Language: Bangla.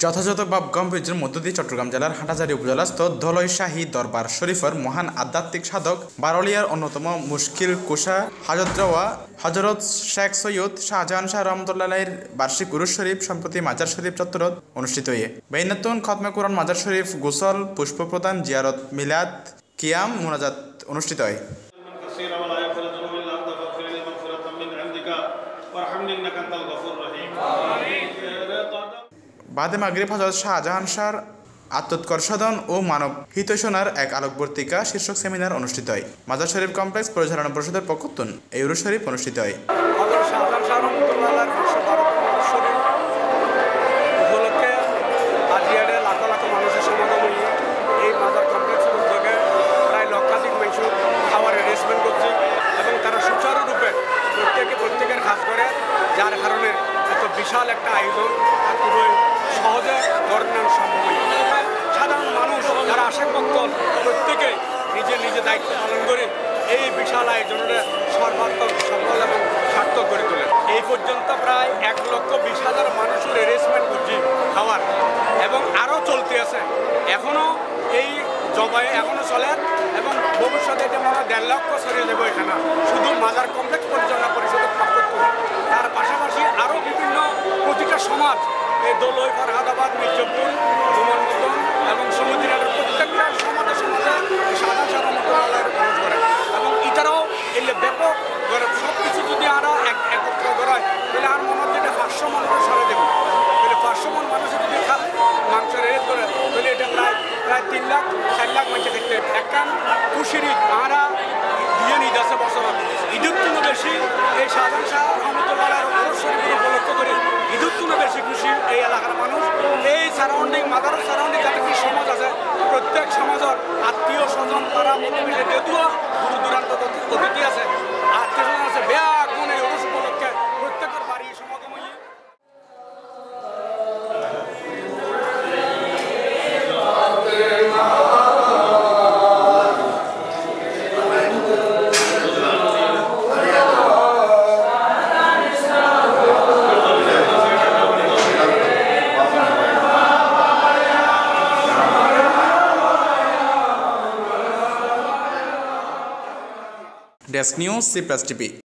যথাযথ বা গাম্ভীর্যের মধ্য দিয়ে চট্টগ্রাম জেলার হাটহাজারী উপজেলাস্থ ধলই শাহী দরবার শরীফের মহান আধ্যাত্মিক সাধক বারলিয়ার অন্যতম মুশকিল কুশা হজরত শেখ সৈয়দ শাহজাহান শাহ রহমতুল্লাহের বার্ষিক উরুস শরীফ সম্প্রতি মাজার শরীফ চত্বরত অনুষ্ঠিত হয়ে বেইনাতুন খতমে কোরআন মাজার শরীফ গোসল পুষ্প প্রদান জিয়ারত মিলাদ কিয়াম মুনাজাত অনুষ্ঠিত হয়। বাদে মাগরিব হযরত শাহজাহান শাহর আত্মোৎকর্ষাদন ও মানব হিতৈষণার এক আলোকবর্তিকা শীর্ষক সেমিনার অনুষ্ঠিত হয়। মাজার শরীফ কমপ্লেক্স পরিচালনা পরিষদের পক্ষতুন এই উরুস শরীফ অনুষ্ঠিত হয়। প্রত্যেকের কাজ করে, যার কারণে এত বিশাল একটা আয়োজন খুবই সহজে বর্ণনা সম্ভব। সাধারণ মানুষ যারা আশেক ভক্ত প্রত্যেকে নিজে দায়িত্ব পালন করে এই বিশাল আয়োজনের সর্বাত্মক সফল এবং সার্থক করে তোলে। এই পর্যন্ত প্রায় 1,20,000 মানুষের অ্যারেঞ্জমেন্ট করছি খাওয়ার, এবং আরও চলতে আছে। এখনও এই জবাই এখনও চলে, এবং ভবিষ্যতে এটা মনে 1.5 লক্ষ ছড়িয়ে দেবো এখানে শুধু মাজার কমপ্লেক্স পরিচালনা পরিষদের পক্ষ থেকে। তার পাশাপাশি আরও বিভিন্ন প্রতিটা সমাজ, এই দোলই, ফরহাদাবাদ, মির্জাপুর, জুমনমতন এবং সমুদ্রের প্রত্যেকটা সমাজে সাধারণ সাধারণ খরচ করে, এবং এটারাও এই ব্যাপক করে সব কিছু যদি আরও একত্র করায় তাহলে আর মনে হচ্ছে এটা 500 মানুষ সরে দেবে। তাহলে 500 মন মানুষের যদি মাংস রেট করে তাহলে এটা প্রায় 3 লাখ 4 লাখ মানুষের ক্ষেত্রে একখান খুশির ঈদ আরা দিয়ে ঈদ আছে বছর। ঈদের তুলনা বেশি এই শাহজাহান শাহ রহমতুল্লাহের উপলক্ষ করে ঈদের তুলনা বেশি খুশি এই এলাকার মানুষ। এই সারাউন্ডিং মাদারের সারাউন্ডিং যাতে কি সমাজ আছে, প্রত্যেক সমাজের আত্মীয় স্বজন তারা প্রতিবেশী যদিও দূর দূরান্ত অতিথি আছে, আত্মীয় স্বজন আছে, ব্যাগুণ এই অনুষ্ঠান উপলক্ষে প্রত্যেকের বাড়ি সমাগম। Desk news, C+TV।